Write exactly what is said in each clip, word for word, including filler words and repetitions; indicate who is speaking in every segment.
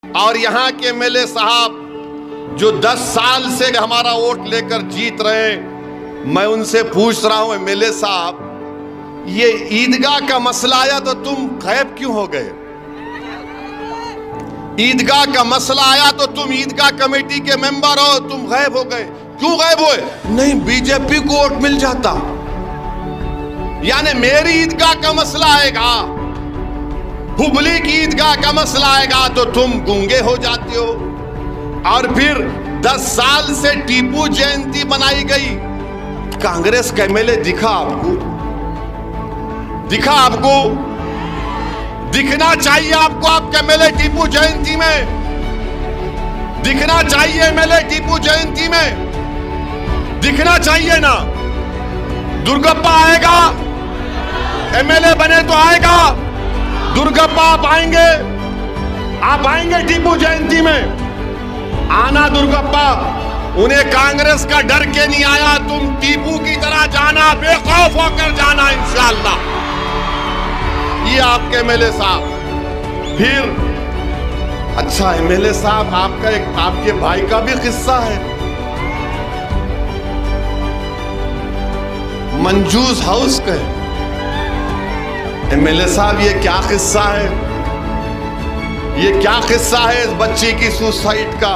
Speaker 1: और यहाँ के एमएलए साहब जो दस साल से हमारा वोट लेकर जीत रहे, मैं उनसे पूछ रहा हूं एमएलए साहब, ये ईदगाह का मसला आया तो तुम गायब क्यों हो गए? ईदगाह का मसला आया तो तुम ईदगाह कमेटी के मेंबर हो, तुम गायब हो गए। क्यों गायब हुए? नहीं, बीजेपी को वोट मिल जाता। यानी मेरी ईदगाह का मसला आएगा, हुबली की ईदगाह का मसला आएगा तो तुम गूंगे हो जाते हो। और फिर दस साल से टीपू जयंती बनाई गई, कांग्रेस का एमएलए दिखा आपको? दिखा आपको? दिखना चाहिए आपको आपके एमएलए टीपू जयंती में, दिखना चाहिए एमएलए टीपू जयंती में, दिखना चाहिए ना। दुर्गप्पा आएगा, एमएलए बने तो आएगा। दुर्गप्पा आप आएंगे, आप आएंगे टीपू जयंती में? आना दुर्गप्पा, उन्हें कांग्रेस का डर के नहीं आया, तुम टीपू की तरह जाना, बेखौफ होकर जाना इंशाअल्लाह। ये आपके एमएलए साहब। फिर अच्छा एमएलए साहब, आपका एक आपके भाई का भी किस्सा है, मंजूस हाउस का। एमएलए साहब ये क्या किस्सा है? ये क्या किस्सा है इस बच्ची की सुसाइड का?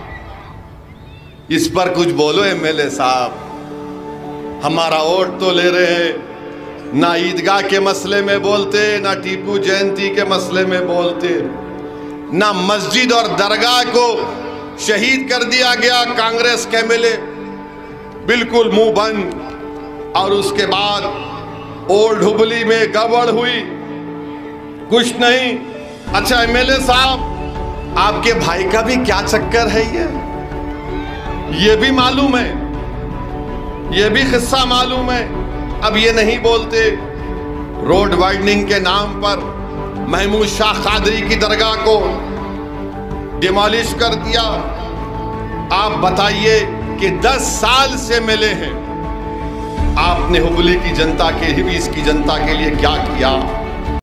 Speaker 1: इस पर कुछ बोलो एमएलए साहब। हमारा वोट तो ले रहे हैं, ना ईदगाह के मसले में बोलते, ना टीपू जयंती के मसले में बोलते, ना मस्जिद और दरगाह को शहीद कर दिया गया कांग्रेस के एमएलए, बिल्कुल मुंह बंद। और उसके बाद ओल्ड हुबली में गड़बड़ हुई, कुछ नहीं। अच्छा एमएलए साहब, आपके भाई का भी क्या चक्कर है ये ये भी मालूम है, ये भी किस्सा मालूम है। अब ये नहीं बोलते, रोड वाइडनिंग के नाम पर महमूद शाह कादरी की दरगाह को डिमोलिश कर दिया। आप बताइए कि दस साल से मिले हैं, आपने हुबली की जनता के, हिबीस की जनता के लिए क्या किया?